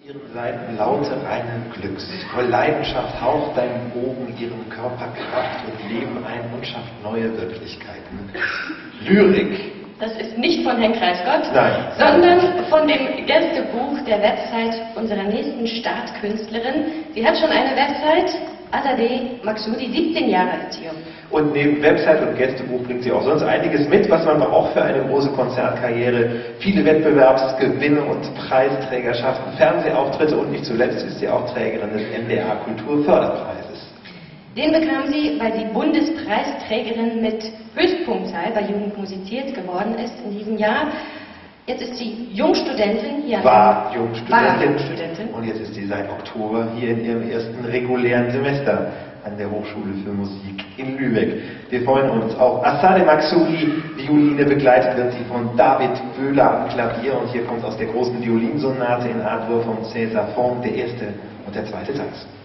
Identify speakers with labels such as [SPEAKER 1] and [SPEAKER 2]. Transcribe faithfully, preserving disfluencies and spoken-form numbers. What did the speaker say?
[SPEAKER 1] ihren Seiten Laute reinen Glücks. Voll Leidenschaft haucht dein Bogen ihrem Körper Kraft und Leben ein und schafft neue Wirklichkeiten. Lyrik.
[SPEAKER 2] Das ist nicht von Herrn Kreisgott,
[SPEAKER 1] Nein.
[SPEAKER 2] sondern von dem Gästebuch der Website unserer nächsten Startkünstlerin. Sie hat schon eine Website, Azadeh Maghsoodi, siebzehn Jahre alt hier.
[SPEAKER 1] Und neben Website und Gästebuch bringt sie auch sonst einiges mit, was man braucht für eine große Konzertkarriere. Viele Wettbewerbsgewinne und Preisträgerschaften, Fernsehauftritte und nicht zuletzt ist sie auch Trägerin des N D R Kultur Förderpreises.
[SPEAKER 2] Den bekam sie, weil sie Bundespreisträgerin mit Höchstpunktzahl bei Jugend musiziert geworden ist in diesem Jahr. Jetzt ist sie Jungstudentin hier.
[SPEAKER 1] War Jungstudentin.
[SPEAKER 2] War Jungstudentin.
[SPEAKER 1] Und jetzt ist sie seit Oktober hier in ihrem ersten regulären Semester an der Hochschule für Musik in Lübeck. Wir freuen uns auf Azadeh Maghsoodi. Violine begleitet wird sie von David Böhler am Klavier und hier kommt aus der großen Violinsonate in A-Dur von César Franck der erste und der zweite Satz.